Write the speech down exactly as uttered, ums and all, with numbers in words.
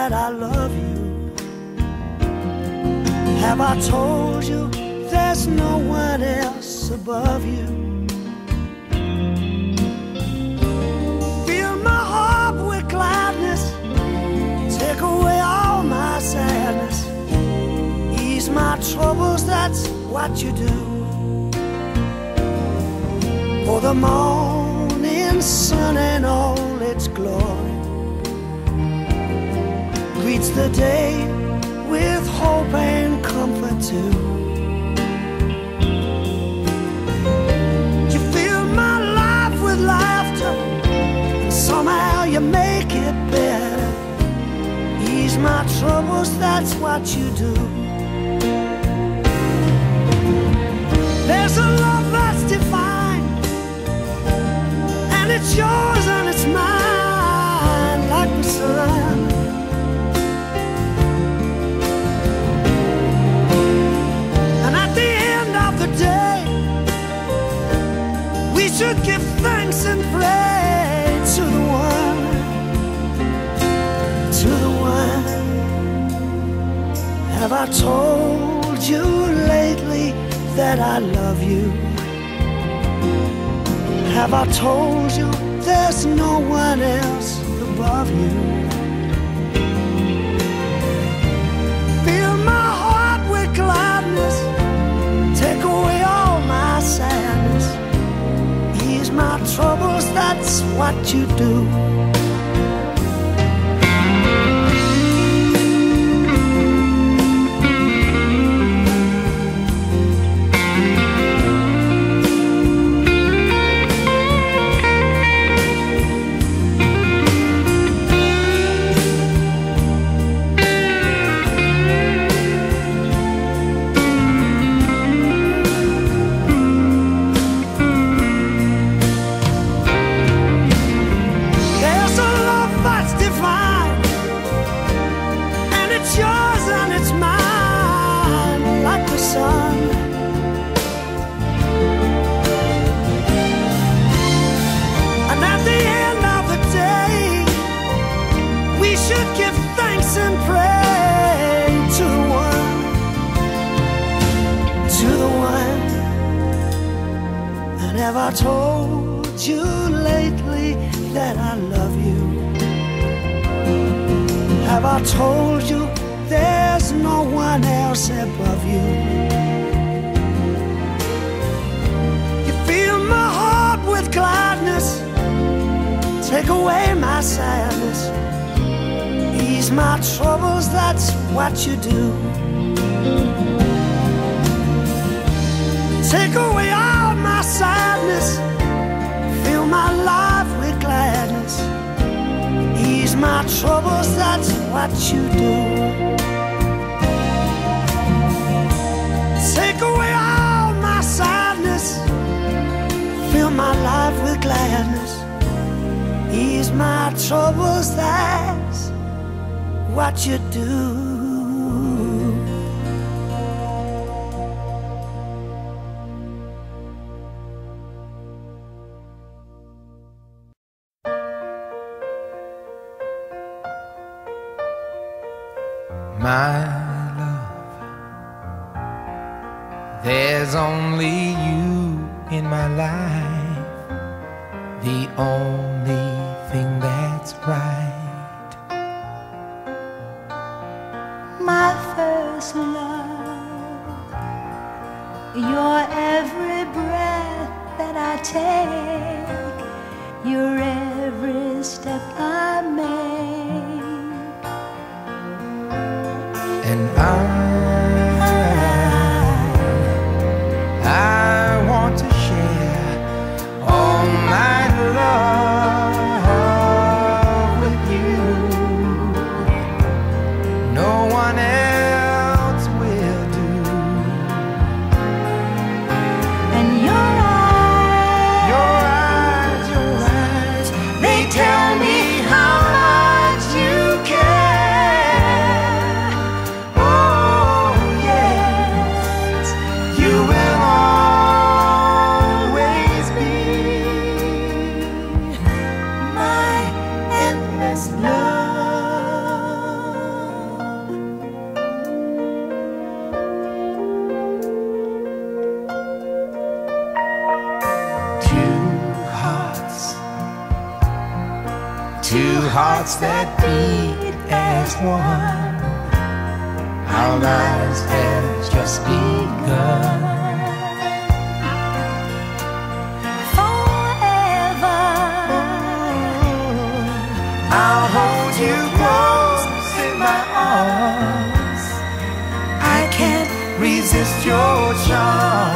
that I love you? Have I told you there's no one else above you? Fill my heart with gladness, take away all my sadness, ease my troubles, that's what you do. For the morning sun and all its glory greets the day with hope and comfort too. You fill my life with laughter, and somehow you make it better. Ease my troubles, that's what you do. There's a love that's divine, and it's yours and it's mine, like the sun. And at the end of the day, we should give thanks and pray to the one, to the one. Have I told you lately that I love you? Have I told you there's no one else above you? Fill my heart with gladness, take away all my sadness, ease my troubles, that's what you do. Have I told you lately that I love you? Have I told you there's no one else above you? You fill my heart with gladness, take away my sadness, ease my troubles, that's what you do. Take away all my sadness, fill my life with gladness, ease my troubles, that's what you do. Take away all my sadness, fill my life with gladness, ease my troubles, that's what you do. My love, there's only you in my life, the only thing that's right. My first love, your every breath that I take, your every step I make. And I, I want to share all my love with you. No one else will do. And your eyes, your eyes, your eyes, they tell me how much you care. hearts that beat as one. Our lives have just begun. Forever, I'll hold you close in my arms. I can't resist your charm.